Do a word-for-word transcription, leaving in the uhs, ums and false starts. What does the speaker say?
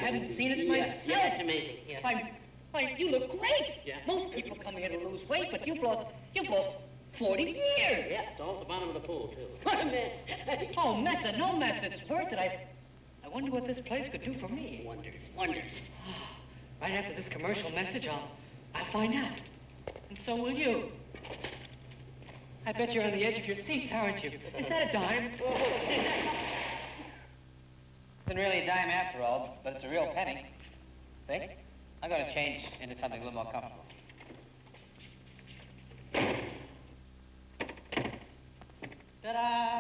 hadn't seen it myself. Yeah, it's amazing. Yeah. Why, why, you look great. Yeah. Most people come here to lose weight, but you've lost, you've lost forty years. Yeah, it's all at the bottom of the pool, too. What a mess. Oh, mess, uh, no mess. It's worth it. I, I wonder what this place could do for me. Wonders, wonders. Right after this commercial message, I'll, I'll find out. And so will you. I bet you're on the edge of your seats, aren't you? Is that a dime? Isn't really a dime after all, but it's a real penny. Think? I'm going to change into something a little more comfortable. Ta-da!